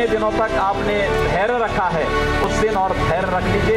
जितने दिनों तक आपने धैर्य रखा है उस दिन और धैर्य रख लीजिए।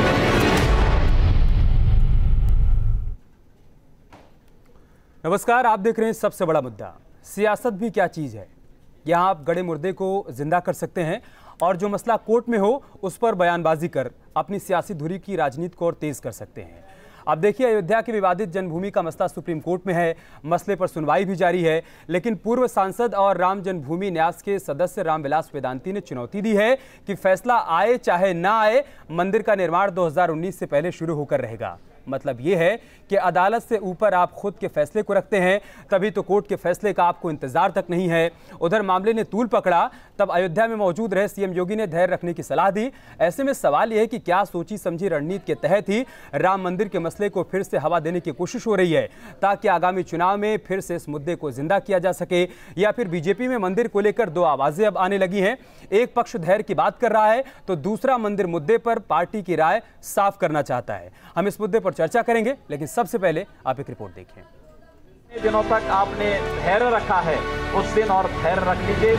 नमस्कार, आप देख रहे हैं सबसे बड़ा मुद्दा। सियासत भी क्या चीज है। यहाँ आप गड़े मुर्दे को जिंदा कर सकते हैं और जो मसला कोर्ट में हो उस पर बयानबाजी कर अपनी सियासी धुरी की राजनीति को और तेज कर सकते हैं। अब देखिए, अयोध्या की विवादित जन्मभूमि का मसला सुप्रीम कोर्ट में है। मसले पर सुनवाई भी जारी है, लेकिन पूर्व सांसद और राम जन्मभूमि न्यास के सदस्य राम विलास वेदांति ने चुनौती दी है कि फैसला आए चाहे ना आए, मंदिर का निर्माण 2019 से पहले शुरू होकर रहेगा। मतलब ये है कि अदालत से ऊपर आप खुद के फैसले को रखते हैं, तभी तो कोर्ट के फैसले का आपको इंतजार तक नहीं है। उधर मामले ने तूल पकड़ा तब अयोध्या में मौजूद रहे सीएम योगी ने धैर्य रखने की सलाह दी। ऐसे में सवाल यह है कि क्या सोची समझी रणनीति के तहत ही राम मंदिर के मसले को फिर से हवा देने की कोशिश हो रही है, ताकि आगामी चुनाव में फिर से इस मुद्दे को जिंदा किया जा सके, या फिर बीजेपी में मंदिर को लेकर दो आवाजें अब आने लगी हैं। एक पक्ष धैर्य की बात कर रहा है तो दूसरा मंदिर मुद्दे पर पार्टी की राय साफ करना चाहता है। हम इस मुद्दे पर चर्चा करेंगे, लेकिन सबसे पहले आप एक रिपोर्ट देखिए। जितने दिनों तक आपने धैर्य रखा है उस दिन और धैर्य रख लीजिए।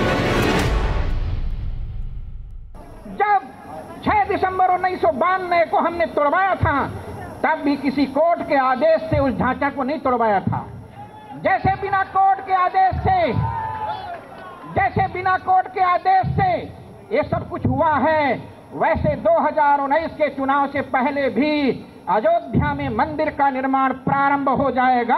जब 6 दिसंबर 1992 को हमने तोड़वाया था, तब भी किसी कोर्ट के आदेश से उस ढांचा को नहीं तोड़वाया था। जैसे बिना कोर्ट के आदेश से ये सब कुछ हुआ है, वैसे 2019 के चुनाव से पहले भी अयोध्या में मंदिर का निर्माण प्रारंभ हो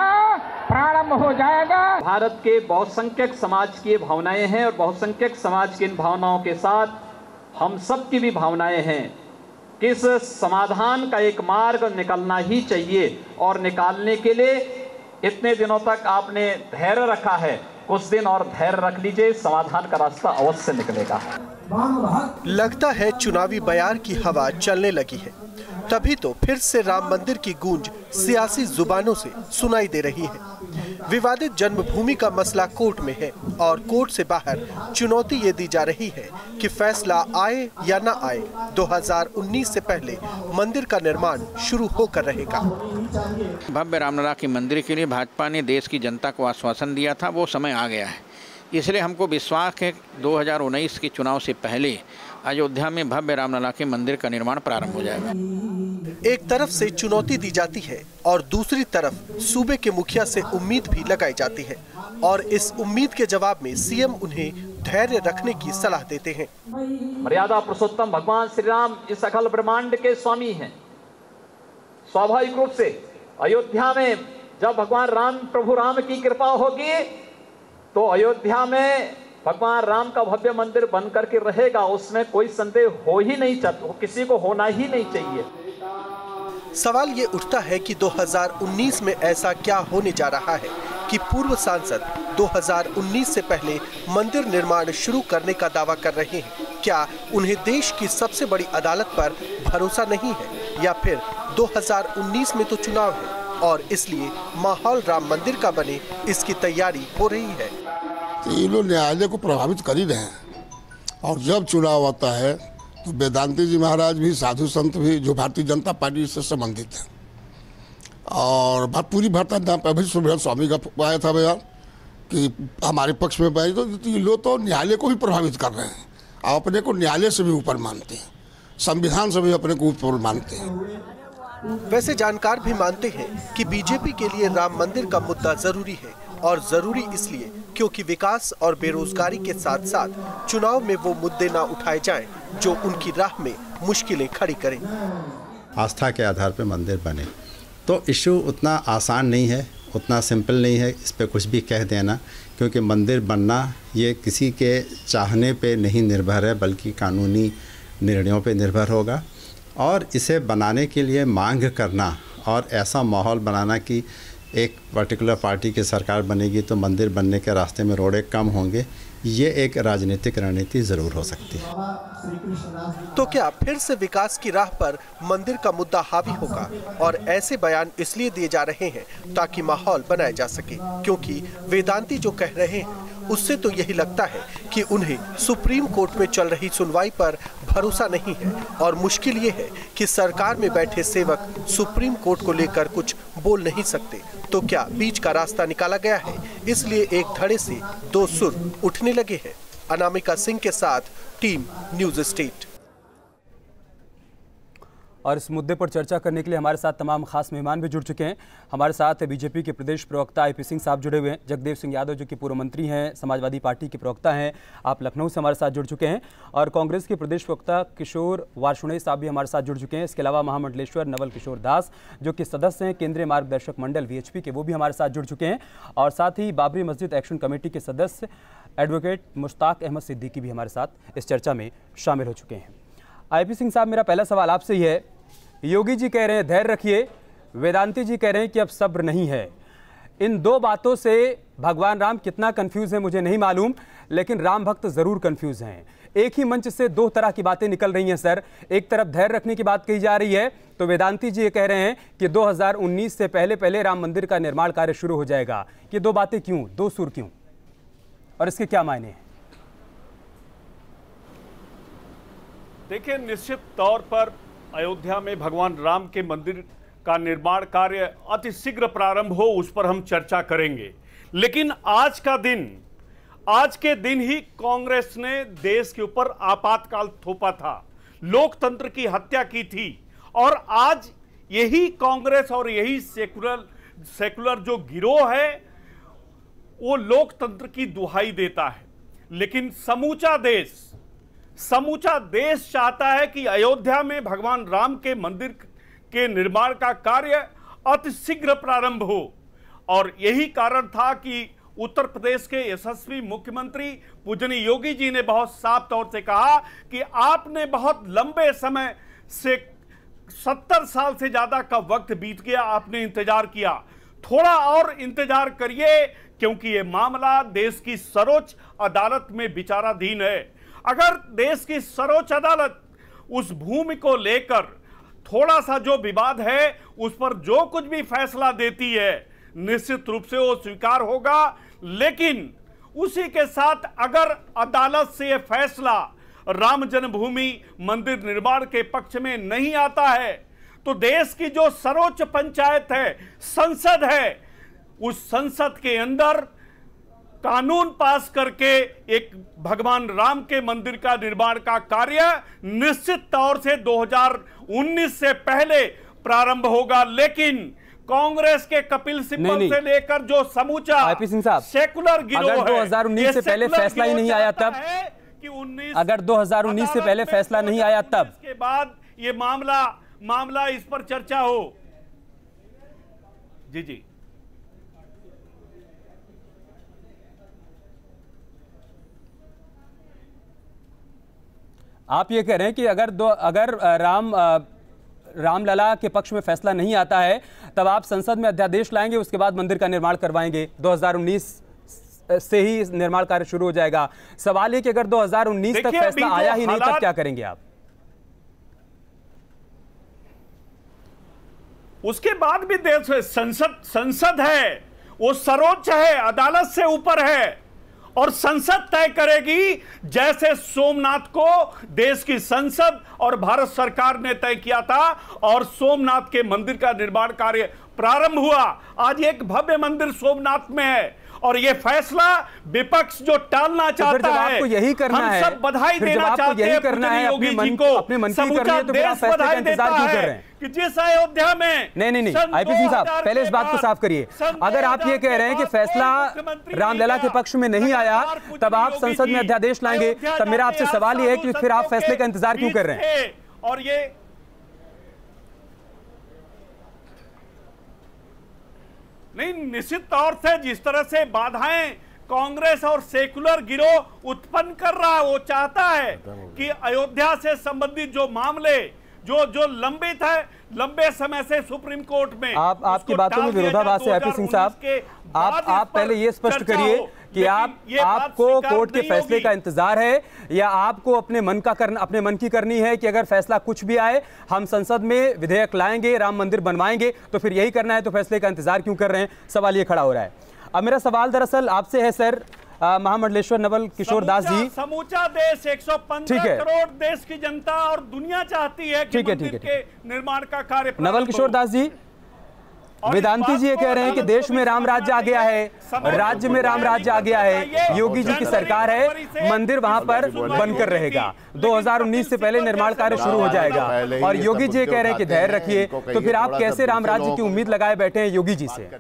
जाएगा। भारत के बहुसंख्यक समाज की भावनाएं हैं और बहुसंख्यक समाज की इन भावनाओं के साथ हम सब की भी भावनाएं हैं कि इस समाधान का एक मार्ग निकलना ही चाहिए, और निकालने के लिए इतने दिनों तक आपने धैर्य रखा है, कुछ दिन और धैर्य रख लीजिए, समाधान का रास्ता अवश्य निकलेगा। लगता है चुनावी बयार की हवा चलने लगी है, तभी तो फिर से राम मंदिर की गूंज सियासी जुबानों से सुनाई दे रही है। विवादित जन्मभूमि का मसला कोर्ट में है और कोर्ट से बाहर चुनौती ये दी जा रही है कि फैसला आए या ना आए, 2019 से पहले मंदिर का निर्माण शुरू होकर रहेगा। भव्य रामलला के मंदिर के लिए भाजपा ने देश की जनता को आश्वासन दिया था, वो समय आ गया है। इसलिए हमको विश्वास है 2019 के चुनाव से पहले अयोध्या में भव्य रामलला के मंदिर का निर्माण प्रारंभ हो जाएगा। एक तरफ से चुनौती दी जाती है और दूसरी तरफ सूबे के मुखिया से उम्मीद भी लगाई जाती है, और इस उम्मीद के जवाब में सीएम उन्हें धैर्य रखने की सलाह देते हैं। मर्यादा पुरुषोत्तम भगवान श्री राम इस अखिल ब्रह्मांड के स्वामी हैं। स्वाभाविक रूप से अयोध्या में जब भगवान राम, प्रभु राम की कृपा होगी तो अयोध्या में भगवान राम का भव्य मंदिर बन करके रहेगा, उसमें कोई संदेह हो ही नहीं चाहिए, किसी को होना ही नहीं चाहिए। सवाल ये उठता है कि 2019 में ऐसा क्या होने जा रहा है कि पूर्व सांसद 2019 से पहले मंदिर निर्माण शुरू करने का दावा कर रहे हैं। क्या उन्हें देश की सबसे बड़ी अदालत पर भरोसा नहीं है, या फिर 2019 में तो चुनाव है और इसलिए माहौल राम मंदिर का बने इसकी तैयारी हो रही है। ये लोग न्यायालय को प्रभावित कर ही रहे हैं, और जब चुनाव आता है तो वेदांती जी महाराज भी, साधु संत भी जो भारतीय जनता पार्टी से संबंधित है, और पूरी भारतीय स्वामी का आया था बयान कि हमारे पक्ष में बयान, तो ये लोग तो न्यायालय को भी प्रभावित कर रहे हैं, और अपने को न्यायालय से भी ऊपर मानते हैं, संविधान से भी अपने को ऊपर मानते हैं। वैसे जानकार भी मानते हैं कि बीजेपी के लिए राम मंदिर का मुद्दा जरूरी है, और जरूरी इसलिए क्योंकि विकास और बेरोजगारी के साथ साथ चुनाव में वो मुद्दे ना उठाए जाएं जो उनकी राह में मुश्किलें खड़ी करें। आस्था के आधार पर मंदिर बने तो इशू उतना आसान नहीं है, उतना सिंपल नहीं है इस पे कुछ भी कह देना, क्योंकि मंदिर बनना ये किसी के चाहने पे नहीं निर्भर है, बल्कि कानूनी निर्णयों पे निर्भर होगा। और इसे बनाने के लिए मांग करना और ऐसा माहौल बनाना कि एक पर्टिकुलर पार्टी की सरकार बनेगी तो मंदिर बनने के रास्ते में रोड़े कम होंगे, ये एक राजनीतिक रणनीति ज़रूर हो सकती है। तो क्या फिर से विकास की राह पर मंदिर का मुद्दा हावी होगा? और ऐसे बयान इसलिए दिए जा रहे हैं ताकि माहौल बनाया जा सके, क्योंकि वेदांती जो कह रहे हैं उससे तो यही लगता है कि उन्हें सुप्रीम कोर्ट में चल रही सुनवाई पर भरोसा नहीं है, और मुश्किल ये है कि सरकार में बैठे सेवक सुप्रीम कोर्ट को लेकर कुछ बोल नहीं सकते। तो क्या बीच का रास्ता निकाला गया है, इसलिए एक धड़े से दो सुर उठने लगे हैं? अनामिका सिंह के साथ टीम न्यूज स्टेट। और इस मुद्दे पर चर्चा करने के लिए हमारे साथ तमाम खास मेहमान भी जुड़ चुके हैं। हमारे साथ बीजेपी के प्रदेश प्रवक्ता IP सिंह साहब जुड़े हुए हैं, जगदेव सिंह यादव जो कि पूर्व मंत्री हैं, समाजवादी पार्टी के प्रवक्ता हैं, आप लखनऊ से हमारे साथ जुड़ चुके हैं, और कांग्रेस के प्रदेश प्रवक्ता किशोर वार्ष्णेय साहब भी हमारे साथ जुड़ चुके हैं। इसके अलावा महामंडलेश्वर नवल किशोर दास जो कि सदस्य हैं केंद्रीय मार्गदर्शक मंडल VHP के, वो भी हमारे साथ जुड़ चुके हैं, और साथ ही बाबरी मस्जिद एक्शन कमेटी के सदस्य एडवोकेट मुश्ताक अहमद सिद्दीकी भी हमारे साथ इस चर्चा में शामिल हो चुके हैं। IP सिंह साहब, मेरा पहला सवाल आपसे ही है, योगी जी कह रहे हैं धैर्य रखिए, वेदांती जी कह रहे हैं कि अब सब्र नहीं है। इन दो बातों से भगवान राम कितना कंफ्यूज है मुझे नहीं मालूम, लेकिन राम भक्त जरूर कंफ्यूज हैं। एक ही मंच से दो तरह की बातें निकल रही हैं सर। एक तरफ धैर्य रखने की बात कही जा रही है, तो वेदांती जी ये कह रहे हैं कि 2019 से पहले राम मंदिर का निर्माण कार्य शुरू हो जाएगा। ये दो बातें क्यों, दो सुर क्यों, और इसके क्या मायने हैं? देखिए, निश्चित तौर पर अयोध्या में भगवान राम के मंदिर का निर्माण कार्य अति शीघ्र प्रारंभ हो, उस पर हम चर्चा करेंगे। लेकिन आज के दिन ही कांग्रेस ने देश के ऊपर आपातकाल थोपा था, लोकतंत्र की हत्या की थी, और आज यही कांग्रेस और यही सेकुलर जो गिरोह है वो लोकतंत्र की दुहाई देता है। लेकिन समूचा देश चाहता है कि अयोध्या में भगवान राम के मंदिर के निर्माण का कार्य अति शीघ्र प्रारंभ हो। और यही कारण था कि उत्तर प्रदेश के यशस्वी मुख्यमंत्री पूजनीय योगी जी ने बहुत साफ तौर से कहा कि आपने बहुत लंबे समय से 70 साल से ज्यादा का वक्त बीत गया, आपने इंतजार किया, थोड़ा और इंतजार करिए, क्योंकि ये मामला देश की सर्वोच्च अदालत में विचाराधीन है। अगर देश की सर्वोच्च अदालत उस भूमि को लेकर थोड़ा सा जो विवाद है उस पर जो कुछ भी फैसला देती है, निश्चित रूप से वो स्वीकार होगा। लेकिन उसी के साथ अगर अदालत से यह फैसला राम जन्मभूमि मंदिर निर्माण के पक्ष में नहीं आता है, तो देश की जो सर्वोच्च पंचायत है, संसद है, उस संसद के अंदर कानून पास करके एक भगवान राम के मंदिर का निर्माण का कार्य निश्चित तौर से 2019 से पहले प्रारंभ होगा। लेकिन कांग्रेस के कपिल सिब्बल से लेकर जो समूचा IP सिंह साहब, सेकुलर गिरोह अगर 2019 से पहले फैसला ही नहीं आया तब, अगर 2019 से पहले फैसला नहीं आया तब, इसके बाद ये मामला इस पर चर्चा हो। जी आप ये कह रहे हैं कि अगर रामलला के पक्ष में फैसला नहीं आता है तब आप संसद में अध्यादेश लाएंगे, उसके बाद मंदिर का निर्माण करवाएंगे, 2019 से ही निर्माण कार्य शुरू हो जाएगा। सवाल ये कि अगर 2019 तक फैसला आया ही नहीं तब क्या करेंगे आप? उसके बाद भी देश संसद है, वो सर्वोच्च है, अदालत से ऊपर है, और संसद तय करेगी। जैसे सोमनाथ को देश की संसद और भारत सरकार ने तय किया था और सोमनाथ के मंदिर का निर्माण कार्य प्रारंभ हुआ। आज एक भव्य मंदिर सोमनाथ में है, और ये फैसला विपक्ष जो टालना चाहता है, आपको यही करना हम है, सब बधाई देना चाहते हैं पूजनीय योगी जी को, अपने मन की करनी है, तो देश बधाई देता है कि जिस अयोध्या में नहीं IP सिंह साहब, पहले इस बात को साफ करिए। अगर आप ये कह रहे हैं कि फैसला रामलला के पक्ष में नहीं आया तब आप संसद में अध्यादेश लाएंगे, तब मेरा आपसे सवाल ये है कि फिर आप फैसले का इंतजार क्यों कर रहे हैं? और ये नहीं, निश्चित तौर से जिस तरह से बाधाएं कांग्रेस और सेकुलर गिरोह उत्पन्न कर रहा है, वो चाहता है कि अयोध्या से संबंधित जो मामले जो लंबित है, लंबे समय से सुप्रीम कोर्ट में, आपकी बातों में विरोधाभास है IP सिंह साहब। आप पहले ये स्पष्ट करिए कि आपको कोर्ट के फैसले का इंतजार है या आपको अपने मन की करनी है कि अगर फैसला कुछ भी आए हम संसद में विधेयक लाएंगे, राम मंदिर बनवाएंगे, तो फिर यही करना है, तो फैसले का इंतजार क्यों कर रहे हैं? सवाल ये खड़ा हो रहा है। अब मेरा सवाल दरअसल आपसे है सर, महामंडलेश्वर नवल किशोर दास जी, समूचा देश 115 करोड़ देश की जनता और दुनिया चाहती है कि मंदिर के निर्माण का कार्य। नवल किशोर दास जी, वेदांति जी ये कह रहे हैं कि देश में राम राज्य आ गया है, राज्य में राम राज्य आ गया है, योगी जी की सरकार है, मंदिर वहां पर बनकर रहेगा, 2019 से पहले निर्माण कार्य शुरू हो जाएगा। और योगी जी कह रहे हैं कि धैर्य रखिए। तो फिर आप कैसे राम राज्य की उम्मीद लगाए बैठे हैं योगी जी से?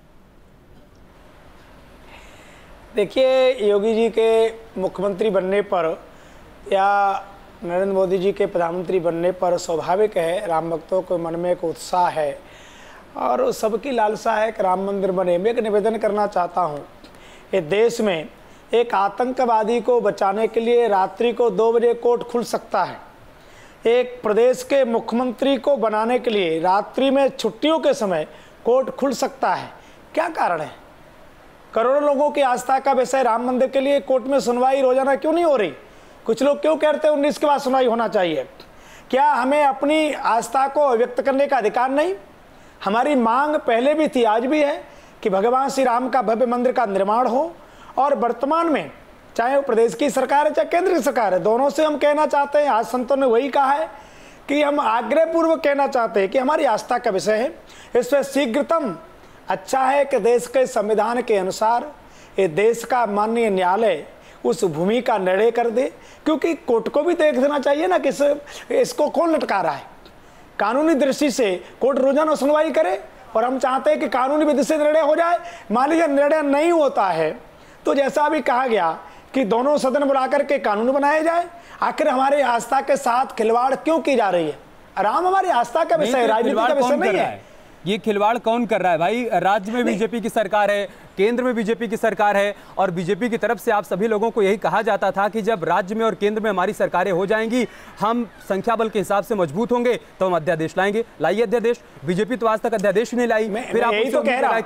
देखिए, योगी जी के मुख्यमंत्री बनने पर या नरेंद्र मोदी जी के प्रधानमंत्री बनने पर स्वाभाविक है राम भक्तों के मन में एक उत्साह है और सबकी लालसा है कि राम मंदिर बने। मैं एक निवेदन करना चाहता हूँ, ये देश में एक आतंकवादी को बचाने के लिए रात्रि को 2 बजे कोर्ट खुल सकता है। एक प्रदेश के मुख्यमंत्री को बनाने के लिए रात्रि में छुट्टियों के समय कोर्ट खुल सकता है। क्या कारण है? करोड़ों लोगों की आस्था का विषय राम मंदिर के लिए कोर्ट में सुनवाई रोजाना क्यों नहीं हो रही? कुछ लोग क्यों कहते हैं 19 के बाद सुनवाई होना चाहिए? क्या हमें अपनी आस्था को व्यक्त करने का अधिकार नहीं? हमारी मांग पहले भी थी, आज भी है कि भगवान श्री राम का भव्य मंदिर का निर्माण हो। और वर्तमान में चाहे वो प्रदेश की सरकार है चाहे केंद्र की सरकार है, दोनों से हम कहना चाहते हैं, आज संतों ने वही कहा है कि हम आग्रहपूर्वक कहना चाहते हैं कि हमारी आस्था का विषय है, इस पर शीघ्रतम अच्छा है कि देश के संविधान के अनुसार ये देश का माननीय न्यायालय उस भूमि का निर्णय कर दे, क्योंकि कोर्ट को भी देख देना चाहिए ना कि इसको कौन लटका रहा है। कानूनी दृष्टि से कोर्ट रोजाना सुनवाई करे और हम चाहते हैं कि कानूनी विधि से निर्णय हो जाए। मान लीजिए निर्णय नहीं होता है तो जैसा अभी कहा गया कि दोनों सदन बुलाकर के कानून बनाए जाए। आखिर हमारे आस्था के साथ खिलवाड़ क्यों की जा रही है? राम हमारी आस्था का विषय, राजनीति का विषय नहीं है। ये खिलवाड़ कौन कर रहा है भाई? राज्य में बीजेपी की सरकार है, केंद्र में बीजेपी की सरकार है और बीजेपी की तरफ से आप सभी लोगों को यही कहा जाता था कि जब राज्य में और केंद्र में हमारी सरकारें हो जाएंगी, हम संख्या बल के हिसाब से मजबूत होंगे तो हम अध्यादेश लाएंगे। लाइए अध्यादेश। बीजेपी तो आज तक अध्यादेश नहीं लाई। फिर आप तो कह रहा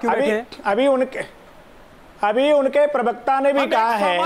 अभी उनके प्रवक्ता ने भी कहा है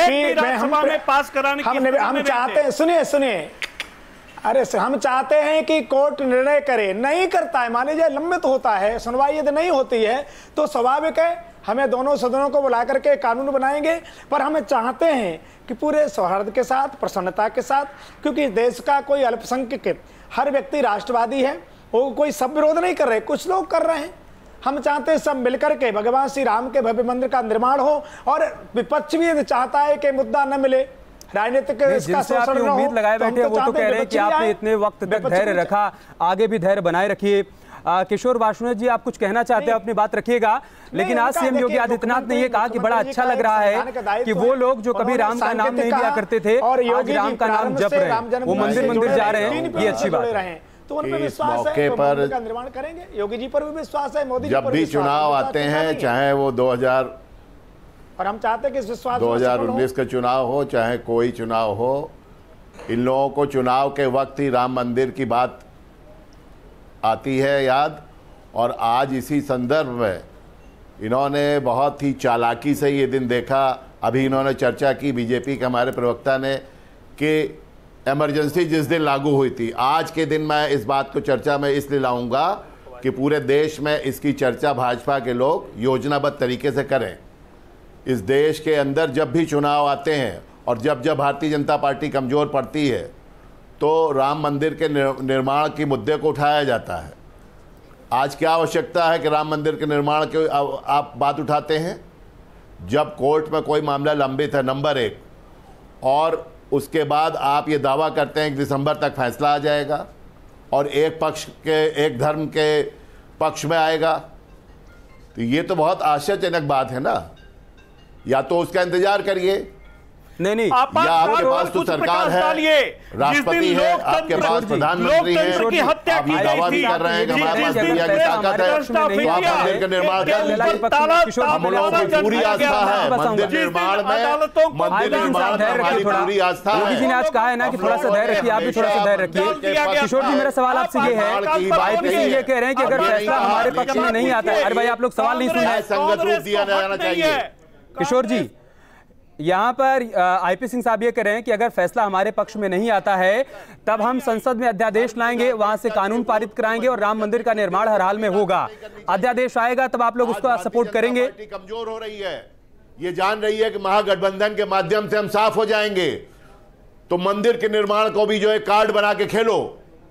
कि पास कराने हम चाहते हैं, सुनिए, अरे हम चाहते हैं कि कोर्ट निर्णय करे, नहीं करता है, मान लीजिए लंबित होता है, सुनवाई यदि नहीं होती है तो स्वाभाविक है हमें दोनों सदनों को बुला करके कानून बनाएंगे। पर हमें चाहते हैं कि पूरे सौहार्द के साथ, प्रसन्नता के साथ, क्योंकि देश का कोई अल्पसंख्यक, हर व्यक्ति राष्ट्रवादी है, वो कोई सब विरोध नहीं कर रहे, कुछ लोग कर रहे हैं। हम चाहते हैं सब मिलकर के भगवान श्री राम के भव्य मंदिर का निर्माण हो और विपक्ष भी यदि चाहता है कि मुद्दा न मिले, राजनीतिक इसका शोषण न हो, उम्मीद लगाए बैठे वो तो कह रहे हैं कि आपने इतने वक्त तक धैर्य रखा, आगे भी धैर्य बनाए रखिए। किशोर वार्ष्णेय जी, आप कुछ कहना चाहते हैं, अपनी बात रखिएगा। लेकिन आज सीएम योगी आदित्यनाथ ने ये कहा कि बड़ा अच्छा लग रहा है कि वो लोग जो कभी राम का नाम नहीं लिया करते थे आज राम का नाम जप रहे हैं, वो मंदिर जा रहे हैं, ये अच्छी बात है। तो उन पर विश्वास है, मंदिर का निर्माण करेंगे। योगी जी पर भी विश्वास है, मोदी जी पर भी। जब भी चुनाव आते हैं, चाहे वो 2000 और हम चाहते हैं कि इस विश्वास 2019 का चुनाव हो चाहे कोई चुनाव हो, इन लोगों को चुनाव के वक्त ही राम मंदिर की बात आती है याद। और आज इसी संदर्भ में इन्होंने बहुत ही चालाकी से ये दिन देखा। अभी इन्होंने चर्चा की, बीजेपी के हमारे प्रवक्ता ने, कि इमरजेंसी जिस दिन लागू हुई थी, आज के दिन मैं इस बात को चर्चा में इसलिए लाऊंगा कि पूरे देश में इसकी चर्चा भाजपा के लोग योजनाबद्ध तरीके से करें। इस देश के अंदर जब भी चुनाव आते हैं और जब जब भारतीय जनता पार्टी कमज़ोर पड़ती है तो राम मंदिर के निर्माण के मुद्दे को उठाया जाता है। आज क्या आवश्यकता है कि राम मंदिर के निर्माण के आप बात उठाते हैं? जब कोर्ट में कोई मामला लंबित है, नंबर 1, और उसके बाद आप ये दावा करते हैं कि दिसंबर तक फैसला आ जाएगा और एक पक्ष के, एक धर्म के पक्ष में आएगा, तो ये तो बहुत आश्चर्यजनक बात है ना। या तो उसका इंतजार करिए, नहीं या आपके पास तो सरकार है, राष्ट्रपति है, आपके पास प्रधानमंत्री है, आप ये दावा भी कर रहे हैं कि हमारे पास मीडिया की ताकत है, तो आप मंदिर का निर्माण कर लीजिए। हम लोगों की पूरी आस्था है मंदिर निर्माण में, मंदिर निर्माण में हमारी पूरी आस्था है। योगी जी ने आज कहा है ना कि थोड़ा सा धैर्य रखिए, आप भी थोड़ा सा धैर्य रखिए। किशोर जी, मेरा सवाल आपसे ये है कि आईपीसी ये कह रहे हैं कि अगर फैसला हमारे पक्ष में नहीं आता है, अरे भाई आप लोग सवाल नहीं सुन रहे, संगत रूप दिया जाना चाहिए। किशोर जी, यहाँ पर आईपी सिंह साहब ये कह रहे हैं कि अगर फैसला हमारे पक्ष में नहीं आता है तब हम संसद में अध्यादेश लाएंगे, वहां से कानून पारित कराएंगे और राम मंदिर का निर्माण हर हाल में होगा। अध्यादेश आएगा तब आप लोग उसको सपोर्ट करेंगे। कमजोर हो रही है, ये जान रही है कि महागठबंधन के माध्यम से हम साफ हो जाएंगे, तो मंदिर के निर्माण को भी जो है कार्ड बना के खेलो।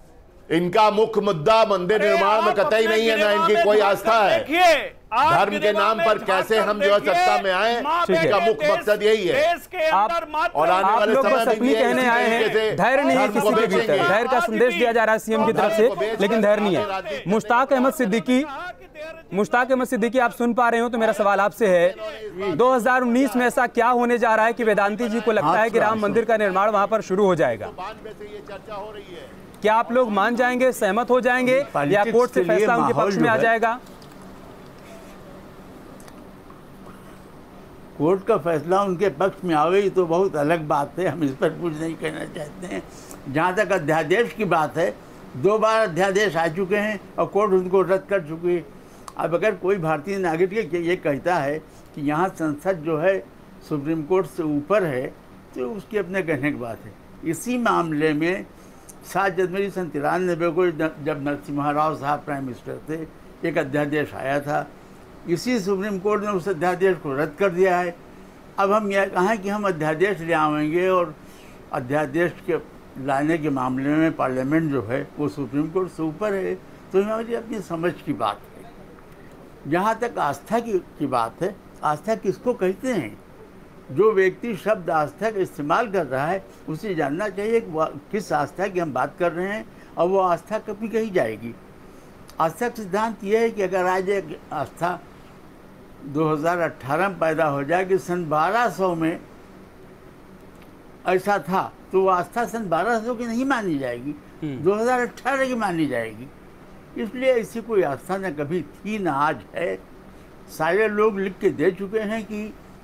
इनका मुख्य मुद्दा मंदिर निर्माण में कतई नहीं है, ना इनकी कोई आस्था है। धर्म के नाम पर कैसे हम जो है सत्ता में आए, इसका मुख्य मकसद यही है। और आने वाले समय में कहने आए हैं धैर्य नहीं है किसी के भीतर, धैर्य का संदेश दिया जा रहा है सीएम की तरफ से, लेकिन धैर्य नहीं है। मुश्ताक अहमद सिद्दीकी, आप सुन पा रहे हो तो मेरा सवाल आपसे है, 2019 में ऐसा क्या होने जा रहा है कि वेदांती जी को लगता है कि राम मंदिर का निर्माण वहां पर शुरू हो जाएगा? क्या आप लोग मान जाएंगे, सहमत हो जाएंगे, या कोर्ट से फैसला उनके पक्ष में आ जाएगा? कोर्ट का फैसला उनके पक्ष में आवे तो बहुत अलग बात है, हम इस पर कुछ नहीं कहना चाहते हैं। जहाँ तक अध्यादेश की बात है, 2 बार अध्यादेश आ चुके हैं और कोर्ट उनको रद्द कर चुकी है। अब अगर कोई भारतीय नागरिक ये कहता है कि यहाँ संसद जो है सुप्रीम कोर्ट से ऊपर है, तो उसकी अपने कहने की बात है। इसी मामले में 7 जनवरी 1993 को जब नरसिम्हा राव साहब प्राइम मिनिस्टर थे, एक अध्यादेश आया था। इसी सुप्रीम कोर्ट ने उस अध्यादेश को रद्द कर दिया है। अब हम यह कहें कि हम अध्यादेश ले आएंगे और अध्यादेश के लाने के मामले में पार्लियामेंट जो है वो सुप्रीम कोर्ट से ऊपर है, तो हमारी अपनी समझ की बात है। जहाँ तक आस्था की बात है, आस्था किसको कहते हैं? जो व्यक्ति शब्द आस्था का इस्तेमाल कर रहा है उसे जानना चाहिए कि किस आस्था की हम बात कर रहे हैं और वो आस्था कभी कही जाएगी। आस्था का सिद्धांत ये है कि अगर आज एक आस्था 2018 में पैदा हो जाए कि सन 1200 में ऐसा था, तो वो आस्था सन 1200 की नहीं मानी जाएगी, 2018 की मानी जाएगी। इसलिए ऐसी कोई आस्था न कभी थी न आज है। सारे लोग लिख के दे चुके हैं कि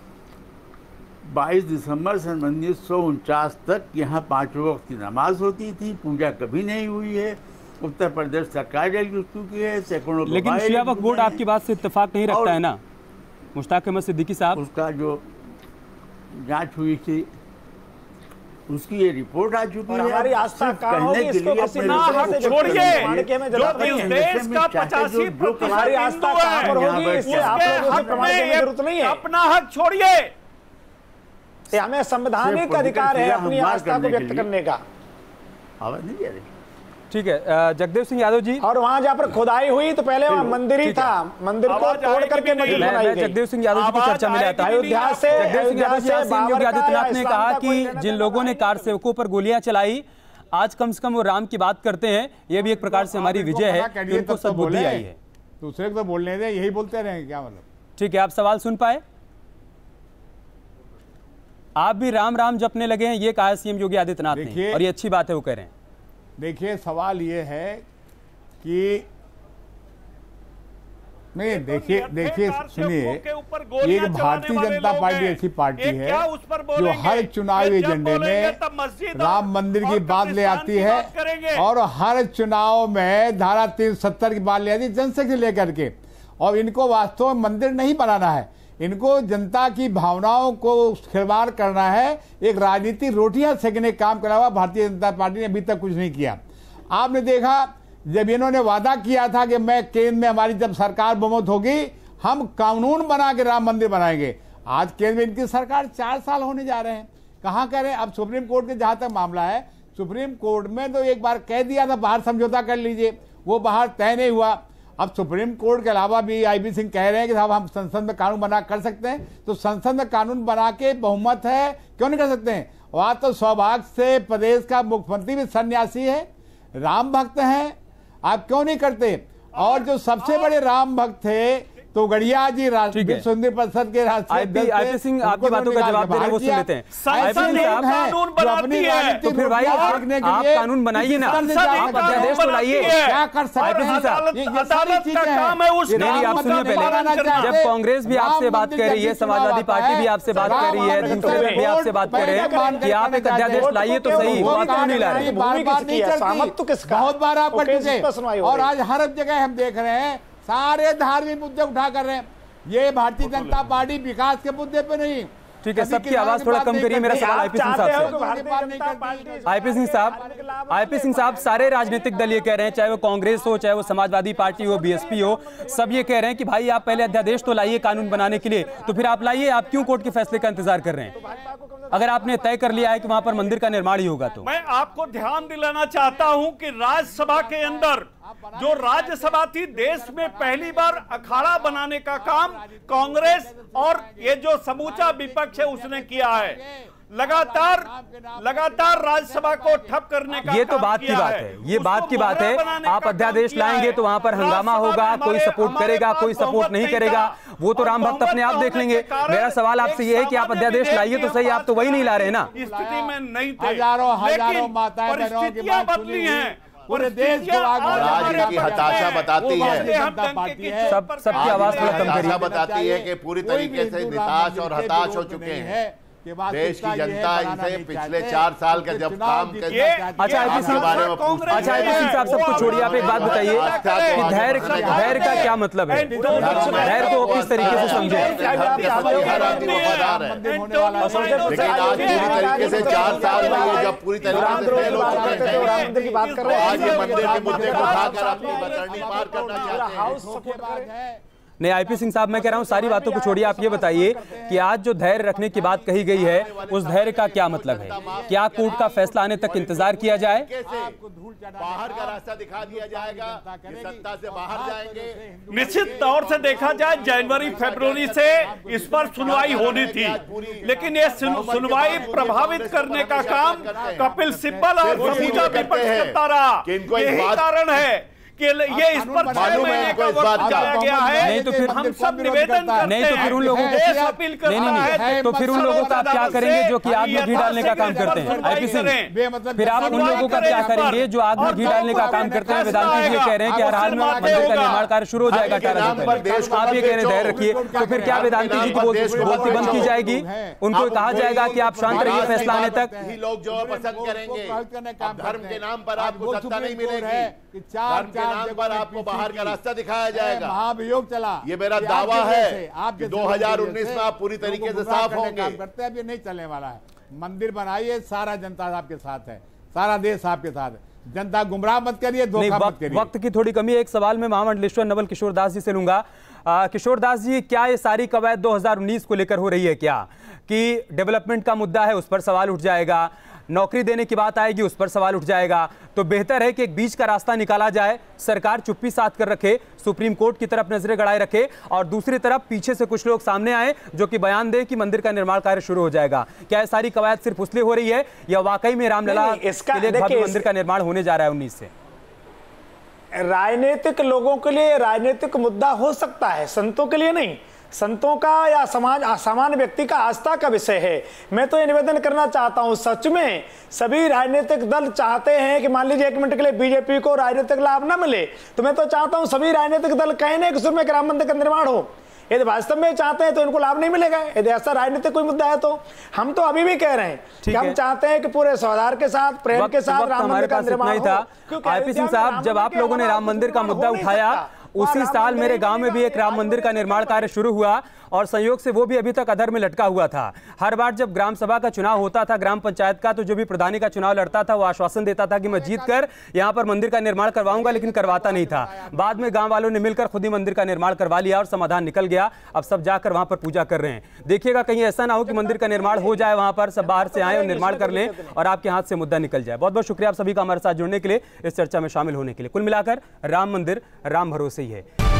22 दिसंबर सन 1949 तक यहाँ 5 वक्त की नमाज होती थी, पूजा कभी नहीं हुई है। उत्तर प्रदेश सरकार चुकी है, सैकड़ों। लेकिन शिया वक्फ बोर्ड आपकी बात से इत्तेफाक नहीं रखता है ना मुश्ताक अहमद सिद्दीकी साहब? उसका जो जांच हुई थी उसकी ये रिपोर्ट आ चुकी है। हमारी आस्था कहाँ होगी इसको अपना हक छोड़िए, जो देश का 85% हमारी आस्था कहाँ पर होगी, इससे आप लोगों से प्रमाण की जरूरत नहीं है। अपना हक छोड़िए, हमें संवैधानिक अधिकार है अपनी आस्था को व्यक्त करने का। आवाज नहीं आ रही? ठीक है, जगदेव सिंह यादव जी। और वहां जहाँ पर खुदाई हुई तो पहले वहाँ मंदिर ही था, मंदिर को तोड़ करके मस्जिद बनाई गई। जगदेव सिंह यादव जी की चर्चा में आता है। अयोध्या से योगी आदित्यनाथ ने कहा कि जिन लोगों ने कार सेवकों पर गोलियां चलाई, आज कम से कम वो राम की बात करते हैं। ये भी एक प्रकार से हमारी विजय है कि उनको सद्बुद्धि आई है। दूसरे को तो बोलने दें, यही बोलते रहेंगे क्या मतलब? ठीक है, आप सवाल सुन पाए? आप भी राम राम जपने लगे हैं, ये कहा सीएम योगी आदित्यनाथ ने, और ये अच्छी बात है वो कह रहे हैं। देखिए, सवाल ये है कि नहीं, देखिए सुनिए, ये भारतीय जनता पार्टी ऐसी पार्टी है जो हर चुनावी एजेंडे में राम मंदिर की बात ले आती है और हर चुनाव में धारा 370 की बात ले आती है जनता से लेकर के। और इनको वास्तव में मंदिर नहीं बनाना है, इनको जनता की भावनाओं को खिलवाड़ करना है। एक राजनीतिक रोटियां सेकने काम के अलावा भारतीय जनता पार्टी ने अभी तक कुछ नहीं किया। आपने देखा जब इन्होंने वादा किया था कि मैं केंद्र में हमारी जब सरकार बहुमत होगी हम कानून बना के राम मंदिर बनाएंगे, आज केंद्र में इनकी सरकार 4 साल होने जा रहे हैं, कहाँ कह रहे हैं? अब सुप्रीम कोर्ट के जहां तक मामला है, सुप्रीम कोर्ट में तो एक बार कह दिया था बाहर समझौता कर लीजिए, वो बाहर तय नहीं हुआ। अब सुप्रीम कोर्ट के अलावा भी IB सिंह कह रहे हैं कि साहब हम संसद में कानून बना कर सकते हैं, तो संसद में कानून बना के बहुमत है, क्यों नहीं कर सकते हैं? वहां तो सौभाग्य से प्रदेश का मुख्यमंत्री भी सन्यासी है, राम भक्त हैं, आप क्यों नहीं करते? और जो सबसे बड़े राम भक्त थे तो गढ़िया जी राष्ट्रीय सुंदर परिषद के राष्ट्रीय सिंह आपकी बातों का जवाब दे रहे हैं, वो सुन लेते हैं। कानून बनाती है तो फिर भाई आप कानून बनाइए ना, आप अध्यादेश तो लाइए। क्या कर सकते हैं? आप सुनिए पहले, जब कांग्रेस भी आपसे बात कर रही है, समाजवादी पार्टी भी आपसे बात कर रही है, दूसरे भी आपसे बात कर रहे हैं कि आप एक अध्यादेश लाइए तो सही, बात क्यों नहीं ला रहे? बहुत बार आप कर चुके और आज हर जगह हम देख रहे हैं सारे धार्मिक मुद्दे उठा कर रहे हैं। ये भारतीय जनता पार्टी विकास के मुद्दे पे नहीं, ठीक है, सबकी आवाज थोड़ा कम करिए। मेरा सवाल आईपी सिंह साहब से। आईपी सिंह साहब, सारे राजनीतिक दल ये कह रहे हैं, चाहे वो कांग्रेस हो, चाहे वो समाजवादी पार्टी हो, बीएसपी हो, सब ये कह रहे हैं कि भाई आप पहले अध्यादेश तो लाइए कानून बनाने के लिए, तो फिर आप लाइए, आप क्यों कोर्ट के फैसले का इंतजार कर रहे हैं अगर आपने तय कर लिया है कि वहां पर मंदिर का निर्माण ही होगा? तो मैं आपको ध्यान दिलाना चाहता हूं कि राज्यसभा के अंदर जो राज्यसभा थी, देश में पहली बार अखाड़ा बनाने का काम कांग्रेस और ये जो समूचा विपक्ष है उसने किया है। लगातार राज्यसभा को ठप करने का ये तो बात की बात है, ये बात की बात है। आप अध्यादेश लाएंगे तो वहां पर हंगामा होगा, कोई सपोर्ट करेगा, कोई सपोर्ट नहीं करेगा, वो तो राम भक्त अपने आप देख लेंगे। मेरा सवाल आपसे ये है कि आप अध्यादेश लाइए तो सही, आप तो वही नहीं ला रहे ना। स्थिति में नहीं थे, हजारों माताएं बहनों की बात बदली हैं, पूरे देश को राज्य की हताशा बताती है, सबकी आवाज थोड़ा कम करिए। बताती है कि पूरी तरीके से निराश और हताश हो चुके हैं देश की जनता इनसे पिछले 4 साल का जब काम अच्छा आईपी सिंह साहब सब कुछ छोड़िए, आप एक बात बताइए कि धैर्य का क्या मतलब है? धैर्य को किस तरीके से समझे? लेकिन आज पूरी तरीके से 4 साल में ये जब पूरी तरीके से फेल हो चुके हैं, आज ये मंदिर के मुद्दे को उठाकर अपनी बतरनी पार करना चाहते हैं। नहीं आईपी सिंह साहब, मैं कह रहा हूं सारी बातों को छोड़िए, आप ये बताइए कि आज जो धैर्य रखने की बात कही गई है उस धैर्य का क्या मतलब है? क्या कोर्ट का फैसला आने तक इंतजार किया जाए? बाहर का रास्ता दिखा दिया जाएगा, सत्ता से बाहर जाएंगे। निश्चित तौर से देखा जाए जनवरी फरवरी से इस पर सुनवाई होनी थी, लेकिन ये सुनवाई प्रभावित करने का काम कपिल सिब्बल और समूचा विपक्ष करता रहा। यही कारण है कि ये इस पर 6 महीने का वक्त दिया गया है। नहीं तो फिर हम सब निवेदन करते हैं, नहीं तो फिर उन लोगों को अपील करता है, तो फिर उन लोगों का आप क्या करेंगे जो कि आग में घी डालने का काम करते हैं? आईपी सिंह, फिर आप उन लोगों का क्या करेंगे जो आग में घी डालने का काम करते हैं? वेदांती जी कह रहे हैं कि हर हाल में मंदिर का निर्माण कार्य शुरू हो जाएगा 18 जुलाई। आप ये कह रहे हैं धैर्य रखिए, तो फिर क्या वेदांती जी की बोलती बंद की जाएगी? उनको कहा जाएगा कि आप शांत रहिए फैसला आने तक? लोग जो पसंद करेंगे, धर्म के नाम पर आपको सत्ता नहीं मिलेगी, धर्म के नाम पर आपको बाहर का रास्ता दिखाया जाएगा। महाभियोग चला, ये मेरा दावा है कि 2019 में आप पूरी तरीके से साफ होंगे। करते हैं, ये नहीं चलने वाला है। मंदिर बनाइए, सारा जनता आपके साथ है, सारा देश आपके साथ है, जनता गुमराह मत करिए, धोखा मत करिए। वक्त की थोड़ी कमी है, एक सवाल में महामंडलेश्वर नवल किशोर दास जी से लूंगा। किशोर दास जी, क्या ये सारी कवायद 2019 को लेकर हो रही है क्या कि डेवलपमेंट का मुद्दा है उस पर सवाल उठ जाएगा, नौकरी देने की बात आएगी उस पर सवाल उठ जाएगा, तो बेहतर है कि एक बीच का रास्ता निकाला जाए, सरकार चुप्पी साध कर रखे, सुप्रीम कोर्ट की तरफ नजरें गड़ाए रखे और दूसरी तरफ पीछे से कुछ लोग सामने आए जो कि बयान दे कि मंदिर का निर्माण कार्य शुरू हो जाएगा? क्या ये सारी कवायद सिर्फ इसलिए हो रही है या वाकई में रामलला के लिए भव्य मंदिर का निर्माण होने जा रहा है 19 से? राजनीतिक लोगों के लिए राजनीतिक मुद्दा हो सकता है, संतों के लिए नहीं। संतों का या समाज सामान्य व्यक्ति का आस्था का विषय है। मैं तो ये निवेदन करना चाहता हूं, सच में सभी राजनीतिक दल चाहते हैं कि मान लीजिए 1 मिनट के लिए बीजेपी को राजनीतिक लाभ न मिले, तो मैं तो चाहता हूं सभी राजनीतिक दल कहने कि सुर में राम मंदिर का निर्माण हो। यदि वास्तव में चाहते हैं तो इनको लाभ नहीं मिलेगा। यदि ऐसा राजनीतिक कोई मुद्दा है तो हम तो अभी भी कह रहे हैं कि हम चाहते हैं कि पूरे सौहार्द के साथ, प्रेम के साथ राम मंदिर का निर्माण हो। आईपी सिंह साहब, जब आप लोगों ने राम मंदिर का मुद्दा उठाया उसी साल मेरे गांव में भी एक राम मंदिर का निर्माण कार्य शुरू हुआ और संयोग से वो भी अभी तक अधर में लटका हुआ था। हर बार जब ग्राम सभा का चुनाव होता था, ग्राम पंचायत का, तो जो भी प्रधानी का चुनाव लड़ता था वो आश्वासन देता था कि मैं जीत कर यहाँ पर मंदिर का निर्माण करवाऊंगा, लेकिन करवाता नहीं था। बाद में गांव वालों ने मिलकर खुद ही मंदिर का निर्माण करवा लिया और समाधान निकल गया। अब सब जाकर वहां पर पूजा कर रहे हैं। देखिएगा कहीं ऐसा ना हो कि मंदिर का निर्माण हो जाए, वहां पर सब बाहर से आए और निर्माण कर लें और आपके हाथ से मुद्दा निकल जाए। बहुत बहुत शुक्रिया आप सभी का हमारे साथ जुड़ने के लिए, इस चर्चा में शामिल होने के लिए। कुल मिलाकर राम मंदिर राम भरोसे ही है।